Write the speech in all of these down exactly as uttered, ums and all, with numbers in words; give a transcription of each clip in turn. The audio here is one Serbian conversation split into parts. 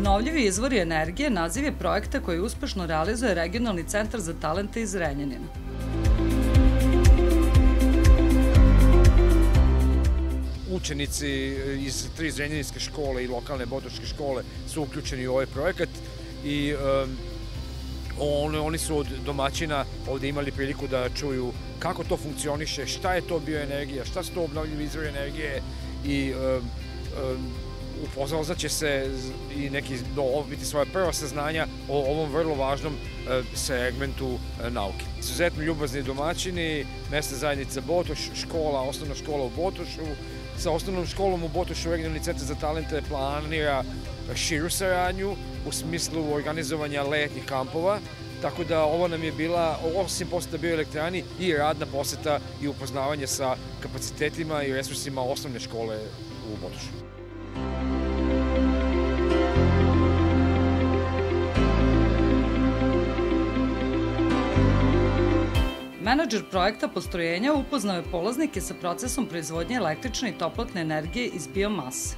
Obnovljivi izvori energije naziv je projekta koji uspešno realizuje Regionalni centar za talente iz Zrenjanina. Učenici iz tri zrenjaninske škole i lokalne botoške škole su uključeni u ovaj projekat i oni su od domaćina ovde imali priliku da čuju kako to funkcioniše, šta je to bioenergija, šta su to obnovljivi izvori energije i upoznaće se i neki biti svoje prva saznanja o ovom vrlo važnom segmentu nauke. Izuzetno ljubazni domaćini, mesna zajednica Botoš, škola, osnovna škola u Botošu. Sa osnovnom školom u Botošu Regionalni centar za talente planira širu saradnju u smislu organizovanja letnjih kampova, tako da ovo nam je bila, osim poseta bioelektrani, i radna poseta i upoznavanje sa kapacitetima i resursima osnovne škole u Botošu. Menadžer projekta postrojenja upoznao je polaznike sa procesom proizvodnje električne i toplotne energije iz biomase.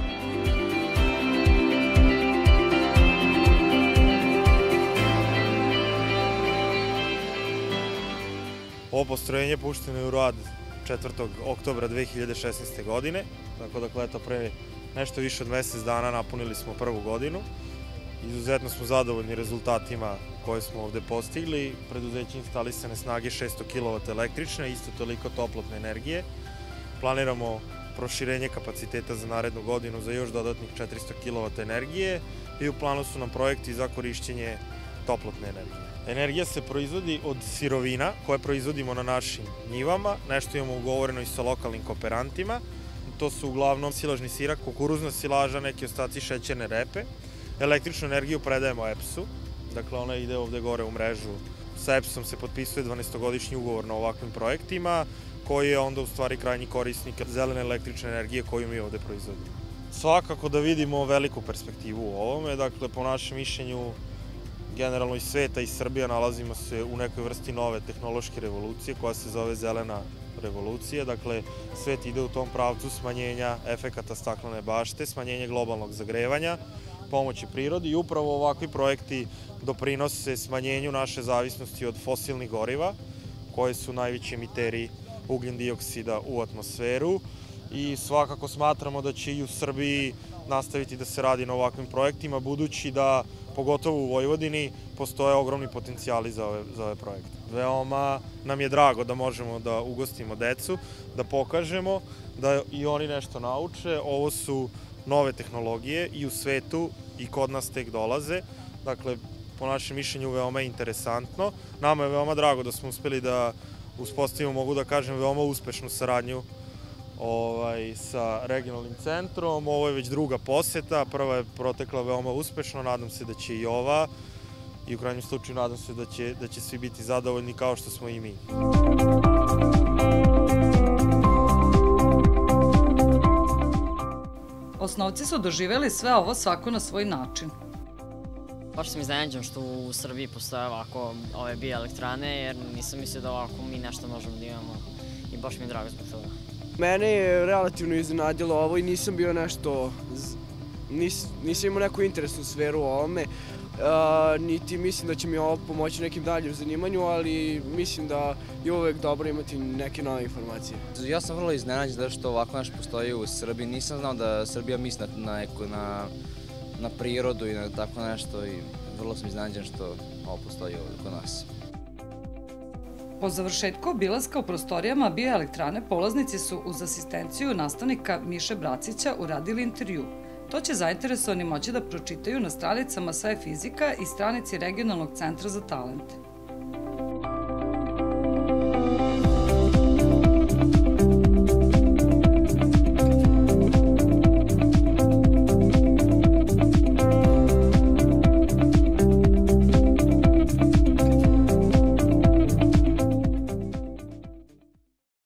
Ovo postrojenje pušteno je u rad četvrtog oktobra dve hiljade šesnaeste. godine, tako da eto pre nešto više od mesec dana napunili smo prvu godinu. Izuzetno smo zadovoljni rezultatima koje smo ovde postigli. Preduzeće instalisane snage šesto kilovata električne, isto toliko toplotne energije. Planiramo proširenje kapaciteta za narednu godinu za još dodatnih četiristo kilovata energije i u planu su nam projekti za korišćenje toplotne energije. Energija se proizvodi od sirovina koje proizvodimo na našim njivama, nešto imamo ugovoreno i sa lokalnim kooperantima. To su uglavnom silažni sirak, kukuruzna silaža, neki ostaci šećerne repe. Električnu energiju predajemo E P S-u, dakle ona ide ovde gore u mrežu. Sa E P S-om se potpisuje dvanaestogodišnji ugovor na ovakvim projektima, koji je onda u stvari krajnji korisnik zelene električne energije koju mi ovde proizvodimo. Svakako da vidimo veliku perspektivu u ovome, dakle po našem mišljenju generalno iz sveta i Srbija nalazimo se u nekoj vrsti nove tehnološke revolucije koja se zove zelena revolucija, dakle svet ide u tom pravcu smanjenja efekata staklene bašte, smanjenje globalnog zagrevanja, pomoći prirodi i upravo ovakvi projekti doprinose smanjenju naše zavisnosti od fosilnih goriva, koje su najveći emiteri ugljen dioksida u atmosferu i svakako smatramo da će i u Srbiji nastaviti da se radi na ovakvim projektima, budući da, pogotovo u Vojvodini, postoje ogromni potencijali za ove, za ove projekte. Veoma nam je drago da možemo da ugostimo decu, da pokažemo da i oni nešto nauče. Ovo su nove tehnologije i u svetu i kod nas tek dolaze. Dakle, po našem mišljenju veoma je interesantno. Nama je veoma drago da smo uspeli da uspostavimo, mogu da kažem, veoma uspešnu saradnju sa regionalnim centrom. Ovo je već druga poseta, prva je protekla veoma uspešno, nadam se da će i ova i u krajnjem slučaju nadam se da će svi biti zadovoljni kao što smo i mi. Osnovci su doživjeli sve ovo svako na svoj način. Baš sam iznenađen što u Srbiji postoje ovako ove bioelektrane, jer nisam mislio da ovako mi nešto možemo da imamo i baš mi je drago zbog toga. Mene je relativno iznenadilo ovo i nisam bio nešto, nisam imao neku interesnu sferu u ovome, niti mislim da će mi ovo pomoći nekim daljem zanimanju, ali mislim da je uvek dobro imati neke nove informacije. Ja sam vrlo iznenađen zato što ovako nešto postoji u Srbiji. Nisam znao da Srbija misli na prirodu i na tako nešto i vrlo sam iznenađen što ovo postoji ovde kod nas. Po završetku obilaska u prostorijama bioelektrane polaznici su uz asistenciju nastavnika Miše Bracića uradili intervju. To će zainteresovani moći da pročitaju na stranicama Sve fizika i stranici Regionalnog centra za talente.